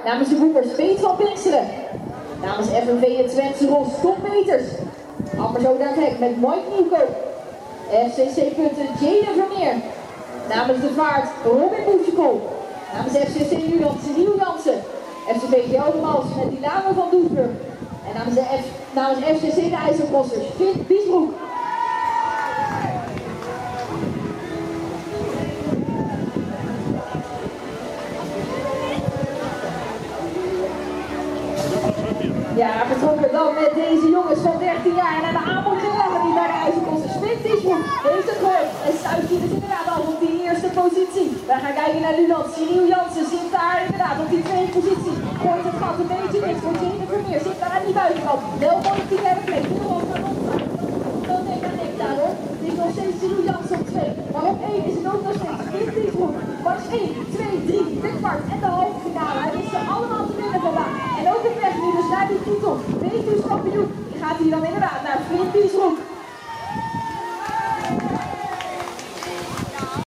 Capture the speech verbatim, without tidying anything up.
namens de boekers Peet van Pinksteren. Namens F N V en Twentse Ros Tom Peters. Ammerzoden Hek met Mike Nieuwkoop. F C C Putten Jade Vermeer. Namens de Vaart Robin Boetjekool. Namens F C C Nuland Nieuw Jansen. F C V Geldermals met Dilano van Doesburg. En namens, de F, namens F C C de IJsselbossers Vint Biesbroek. Ja, vertrokken dan met deze jongens van dertien jaar naar de aanbod gegaan die bij de IJsselbossers Vint Biesbroek heeft het gehoord. En Stuitje is inderdaad al op die eerste positie. We gaan kijken naar Nuland. Cyril Jansen zit daar inderdaad op die tweede positie. Gooit het gat een beetje dicht voor Jane Vermeer. Zit daar aan die buitenkant. Wel mooi op die derde plek. Dan denk ik aan nek daar hoor. Het is nog steeds Cyril Jansen op twee. Maar op één is het ook nog steeds Vint Biesbroek. Mars één, twee, drie, de kwart en de halve finale. Hij is ze allemaal te winnen vandaag. En ook de weg nu dus naar die titel. Wees dus kampioen. Die gaat hier dan inderdaad naar Vint Biesbroek.